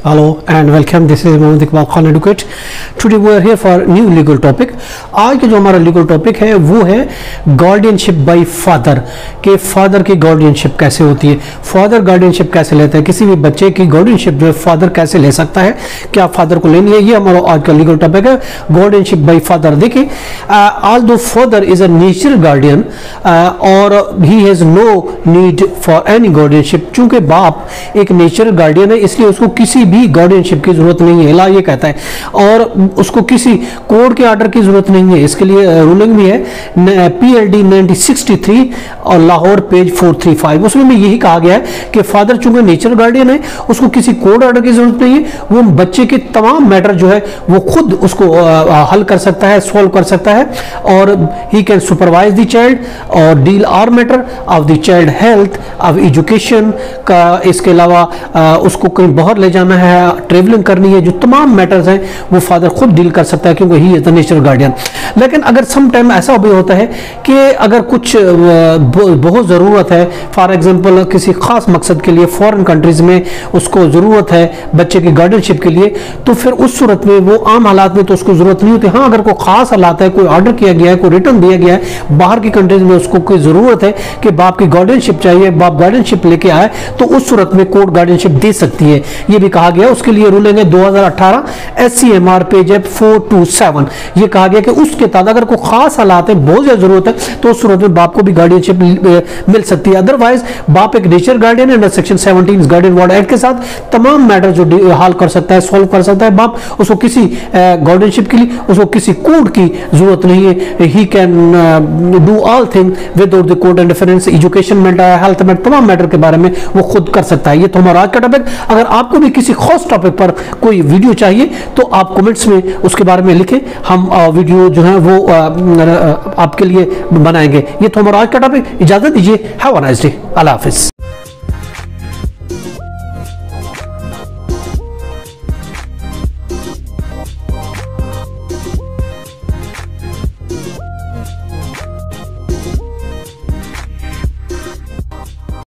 Hello and welcome. This is Mohammad Iqbal Khan Advocate. Today we are here for new legal topic. आज के जो हमारा legal topic है वो है गार्डियनशिप बाय फादर के फादर की गार्डियनशिप कैसे होती है, फादर गार्डियनशिप कैसे लेता है, किसी भी बच्चे की गार्डियनशिप जो है फादर कैसे ले सकता है, क्या फादर को लेनी है, ये हमारा आज का लीगल टॉपिक है गार्डियनशिप बाय फादर. देखिए although father is a natural guardian और he has no need for any guardianship, चूंकि बाप एक नेचुरल गार्डियन है इसलिए उसको किसी भी गार्डियनशिप की जरूरत नहीं है, ला ये कहता है, और उसको किसी कोर्ट के आर्डर की जरूरत नहीं है. इसके लिए रूलिंग भी है PLD 1963 और लाहौर पेज 435, उसमें भी यही कहा गया है कि फादर चूंकि नेचुरल गार्डियन है उसको किसी कोर्ट आर्डर की जरूरत नहीं है, वो बच्चे के तमाम मैटर जो है वो खुद उसको हल कर सकता है, सॉल्व कर सकता है, और he can supervise the child और deal are matter of the child health of education का. इसके अलावा उसको कहीं बाहर ले जाना है, ट्रेवलिंग करनी है, जो तमाम मैटर्स हैं वो फादर खुद डील कर सकता है क्योंकि he is the natural guardian. लेकिन अगर सम टाइम ऐसा भी होता है कि अगर कुछ बहुत ज़रूरत है, फॉर एग्जांपल किसी खास मकसद के लिए फॉरेन कंट्रीज में उसको ज़रूरत है बच्चे की गार्डियनशिप के लिए, तो फिर उस सूरत में वो आम हालात में तो उसको ज़रूरत नहीं होती. हाँ, अगर कोई खास हालात है, कोई ऑर्डर किया गया है, कोई रिटर्न दिया गया है बाहर की कंट्रीज में, उसको कोई ज़रूरत है कि बाप की गार्डियनशिप चाहिए, बाप गार्डियनशिप लेके आए, तो उस सूरत में कोर्ट गार्डियनशिप दे सकती है, ये भी कहा गया. उसके लिए रूलिंग है 2018 SCMR पेज 427. ये कहा गया कि उसके तहत अगर कोई खास हालात है, बहुत ज्यादा जरूरत है, तो उस सूरत में बाप को भी गार्डियनशिप मिल सकती है. अदरवाइज बाप एक नेचर गार्डियन है, under section 17 guardian ward act के साथ तमाम मैटर जो हल कर सकता है, सॉल्व कर सकता है बाप, उसको किसी गार्डियनशिप के लिए उसको किसी कोर्ट की जरूरत नहीं है. He can do all thing without the court interference. Education matter, health matter, तमाम मैटर के बारे में वो खुद कर सकता है. ये तो हमारा आज का टॉपिक. अगर आपको भी किसी खास टॉपिक पर कोई वीडियो चाहिए तो आप कमेंट्स में उसके बारे में लिखें, हम वीडियो जो है वो आपके लिए बनाएंगे. ये तो हमारा आज का टॉपिक. इजाजत दीजिए. Have a nice day. अल्लाह हाफिज.